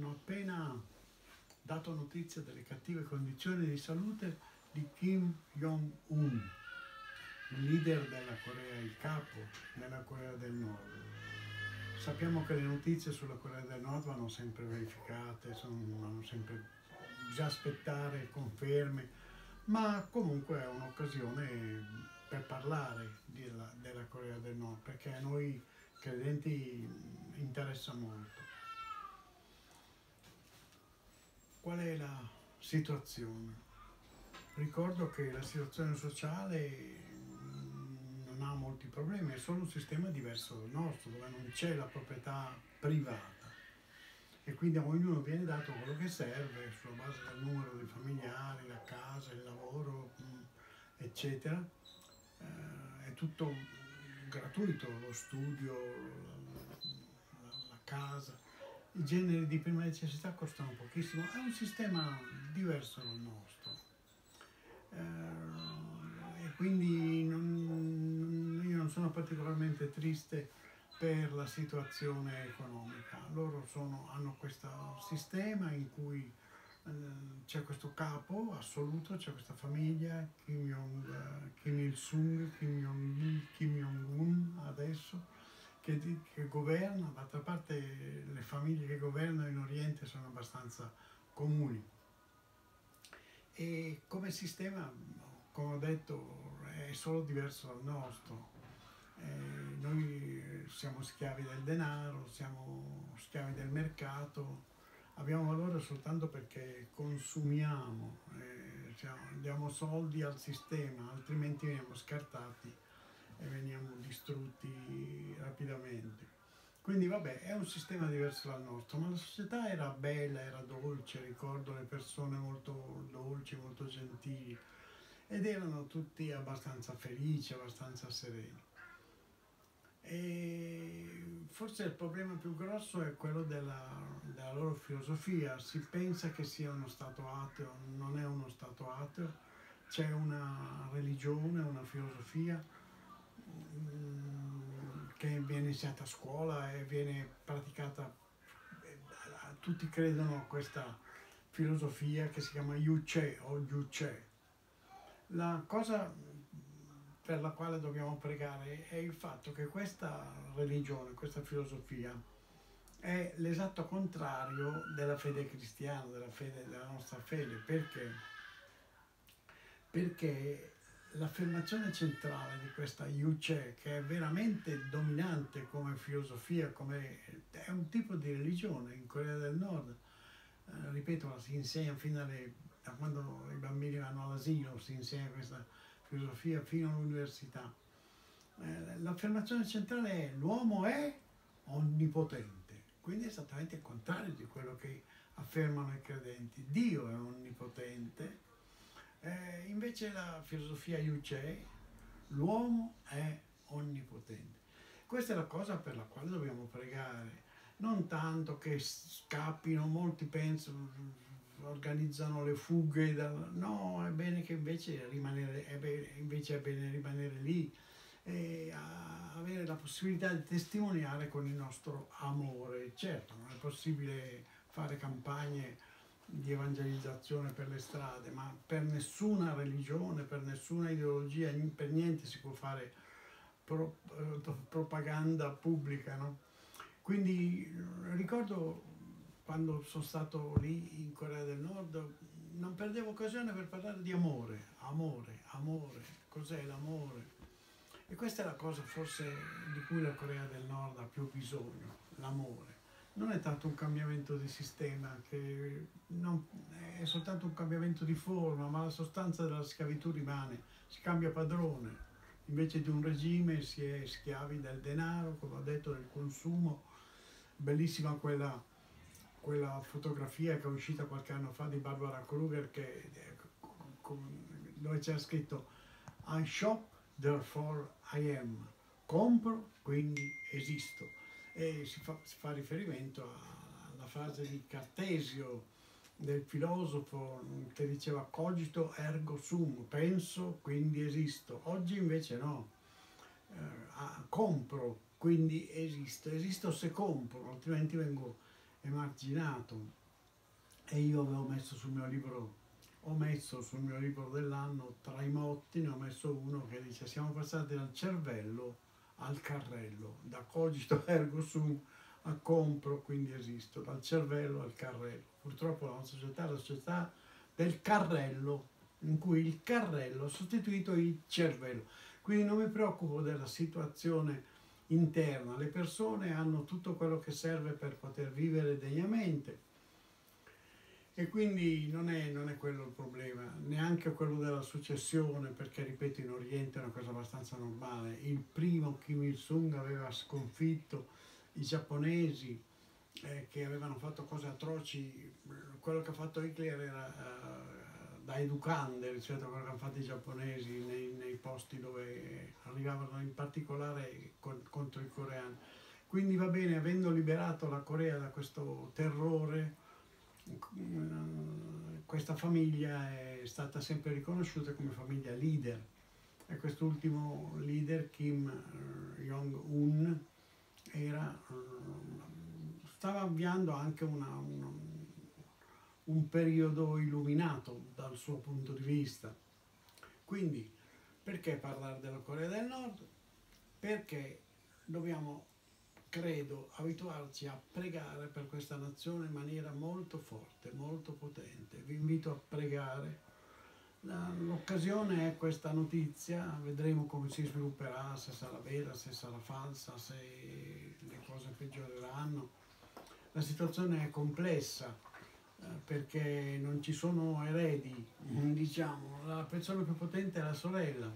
hanno appena dato notizia delle cattive condizioni di salute di Kim Jong-un, il leader della Corea, il capo della Corea del Nord. Sappiamo che le notizie sulla Corea del Nord vanno sempre verificate, vanno sempre già aspettare conferme, ma comunque è un'occasione per parlare della Corea del Nord, perché a noi credenti interessa molto. Qual è la situazione? Ricordo che la situazione sociale non ha molti problemi, è solo un sistema diverso dal nostro, dove non c'è la proprietà privata e quindi a ognuno viene dato quello che serve sulla base del numero di familiari, la casa, il lavoro, eccetera. È tutto gratuito, lo studio, la casa. I generi di prima necessità costano pochissimo, è un sistema diverso dal nostro. E quindi io non sono particolarmente triste per la situazione economica. Loro hanno questo sistema in cui c'è questo capo assoluto, c'è questa famiglia, Kim Il-sung, Kim Jong-il, Kim Jong-un adesso, che governa. D'altra parte le famiglie che governano in Oriente sono abbastanza comuni. E come sistema, come ho detto, è solo diverso dal nostro. Noi siamo schiavi del denaro, siamo schiavi del mercato, abbiamo valore soltanto perché consumiamo, diamo soldi al sistema, altrimenti veniamo scartati e veniamo distrutti rapidamente. Quindi vabbè, è un sistema diverso dal nostro, ma la società era bella, era dolce, ricordo le persone molto dolci, molto gentili, ed erano tutti abbastanza felici, abbastanza sereni. E forse il problema più grosso è quello della loro filosofia. Si pensa che sia uno stato ateo, non è uno stato ateo, c'è una religione, una filosofia che viene insegnata a scuola e viene praticata, tutti credono a questa filosofia che si chiama Yuche o Yuche. La cosa per la quale dobbiamo pregare è il fatto che questa religione, questa filosofia è l'esatto contrario della fede cristiana, della nostra fede. Perché? Perché l'affermazione centrale di questa Yuche, che è veramente dominante come filosofia, è un tipo di religione in Corea del Nord, ripeto, si insegna da quando i bambini vanno all'asilo, si insegna questa filosofia fino all'università. L'affermazione centrale è: l'uomo è onnipotente, quindi è esattamente il contrario di quello che affermano i credenti. Dio è onnipotente. Invece la filosofia Yuche, l'uomo è onnipotente. Questa è la cosa per la quale dobbiamo pregare, non tanto che scappino, molti pensano, organizzano le fughe, no, è bene che invece è bene rimanere lì e avere la possibilità di testimoniare con il nostro amore. Certo, non è possibile fare campagne di evangelizzazione per le strade, ma per nessuna religione, per nessuna ideologia, per niente si può fare propaganda pubblica, no? Quindi ricordo quando sono stato lì in Corea del Nord, non perdevo occasione per parlare di amore, cos'è l'amore? E questa è la cosa forse di cui la Corea del Nord ha più bisogno, l'amore. Non è tanto un cambiamento di sistema, è soltanto un cambiamento di forma, ma la sostanza della schiavitù rimane, si cambia padrone. Invece di un regime si è schiavi del denaro, come ho detto, del consumo. Bellissima quella fotografia che è uscita qualche anno fa di Barbara Kruger, dove c'era scritto I shop, therefore I am. Compro, quindi esisto. E si fa riferimento alla frase di Cartesio, del filosofo, che diceva cogito ergo sum, penso quindi esisto. Oggi invece no, compro quindi esisto se compro, altrimenti vengo emarginato. E io avevo messo sul mio libro, ho messo sul mio libro dell'anno, tra i motti, ne ho messo uno che dice: siamo passati dal cervello al carrello, da cogito ergo sum a compro, quindi esisto, dal cervello al carrello. Purtroppo la nostra società è la società del carrello, in cui il carrello ha sostituito il cervello. Quindi non mi preoccupo della situazione interna, le persone hanno tutto quello che serve per poter vivere degnamente e quindi non è quello il problema, neanche quello della successione, perché ripeto, in Oriente è una cosa abbastanza normale. Il primo Kim Il-sung aveva sconfitto i giapponesi che avevano fatto cose atroci. Quello che ha fatto Hitler era da educande rispetto a quello che hanno fatto i giapponesi nei posti dove arrivavano, in particolare contro i coreani. Quindi va bene, avendo liberato la Corea da questo terrore, questa famiglia è stata sempre riconosciuta come famiglia leader, e quest'ultimo leader, Kim Jong-un, stava avviando anche un periodo illuminato dal suo punto di vista. Quindi, perché parlare della Corea del Nord? Perché dobbiamo, credo, abituarci a pregare per questa nazione in maniera molto forte, molto potente. Vi invito a pregare. L'occasione è questa notizia, vedremo come si svilupperà, se sarà vera, se sarà falsa, se le cose peggioreranno. La situazione è complessa perché non ci sono eredi, diciamo, la persona più potente è la sorella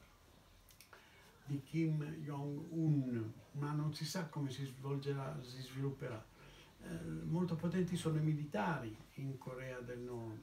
di Kim Jong-un, ma non si sa come si svolgerà, si svilupperà. Molto potenti sono i militari in Corea del Nord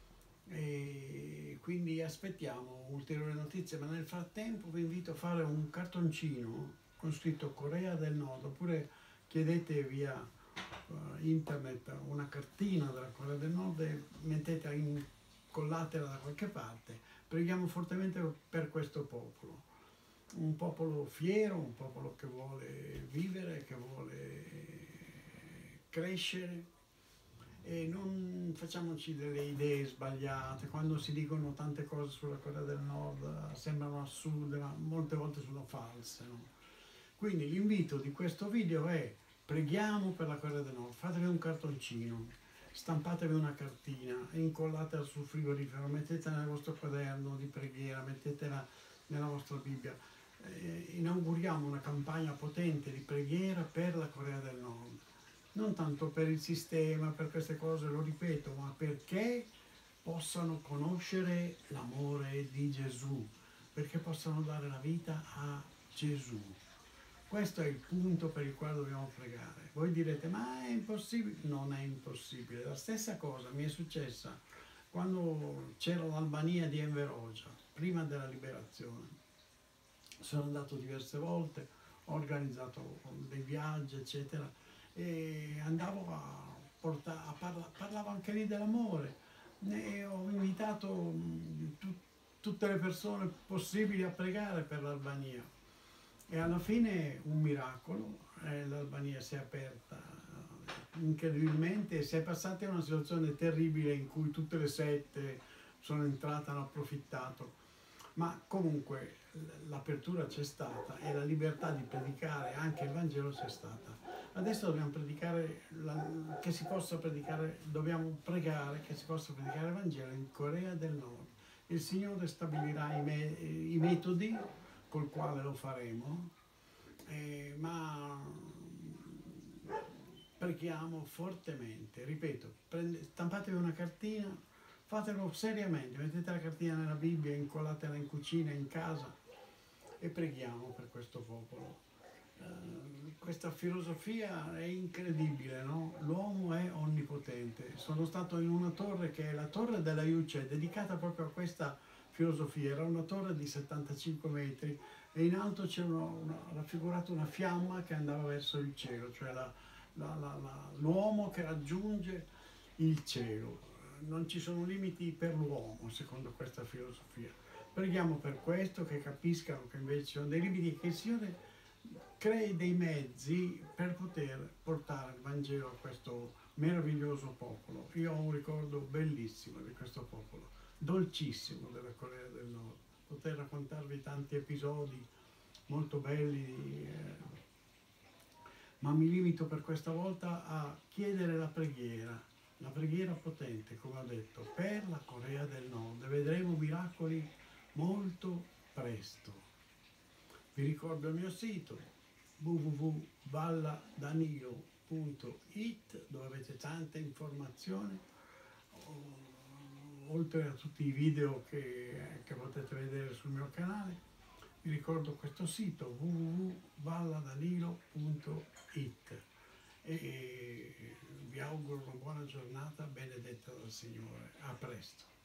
e quindi aspettiamo ulteriori notizie, ma nel frattempo vi invito a fare un cartoncino con scritto Corea del Nord, oppure chiedete via internet una cartina della Corea del Nord e collatela da qualche parte. Preghiamo fortemente per questo popolo, un popolo fiero, un popolo che vuole vivere, che vuole crescere, e non facciamoci delle idee sbagliate. Quando si dicono tante cose sulla Corea del Nord sembrano assurde, ma molte volte sono false, no? Quindi l'invito di questo video è: preghiamo per la Corea del Nord, fatevi un cartoncino, stampatevi una cartina, incollatela sul frigorifero, mettetela nel vostro quaderno di preghiera, mettetela nella vostra Bibbia. Inauguriamo una campagna potente di preghiera per la Corea del Nord, non tanto per il sistema, per queste cose, lo ripeto, ma perché possano conoscere l'amore di Gesù, perché possano dare la vita a Gesù. Questo è il punto per il quale dobbiamo pregare. Voi direte: ma è impossibile? Non è impossibile. La stessa cosa mi è successa quando c'era l'Albania di Enver Hoxha, prima della liberazione. Sono andato diverse volte, ho organizzato dei viaggi, eccetera, e andavo parlavo anche lì dell'amore, e ho invitato tutte le persone possibili a pregare per l'Albania. E alla fine un miracolo, l'Albania si è aperta incredibilmente, si è passati a una situazione terribile in cui tutte le sette sono entrate, hanno approfittato, ma comunque l'apertura c'è stata e la libertà di predicare anche il Vangelo c'è stata. Adesso dobbiamo predicare, che si possa predicare, dobbiamo pregare che si possa predicare il Vangelo in Corea del Nord. Il Signore stabilirà i metodi col quale lo faremo, ma preghiamo fortemente. Ripeto, stampatevi una cartina, fatelo seriamente, mettete la cartina nella Bibbia, incollatela in cucina, in casa, e preghiamo per questo popolo. Questa filosofia è incredibile, no? L'uomo è onnipotente. Sono stato in una torre che è la torre della Yuce, dedicata proprio a questa filosofia. Era una torre di 75 metri e in alto c'era raffigurata una fiamma che andava verso il cielo, cioè l'uomo che raggiunge il cielo. Non ci sono limiti per l'uomo, secondo questa filosofia. Preghiamo per questo, che capiscano che invece ci sono dei limiti, che il Signore crei dei mezzi per poter portare il Vangelo a questo meraviglioso popolo. Io ho un ricordo bellissimo di questo popolo, dolcissimo della Corea del Nord. Poter raccontarvi tanti episodi molto belli, ma mi limito per questa volta a chiedere la preghiera potente, come ho detto, per la Corea del Nord. Vedremo miracoli molto presto. Vi ricordo il mio sito www.valladanilo.it, dove avete tante informazioni, oltre a tutti i video che potete vedere sul mio canale. Vi ricordo questo sito www.valladanilo.it e vi auguro una buona giornata benedetta dal Signore. A presto.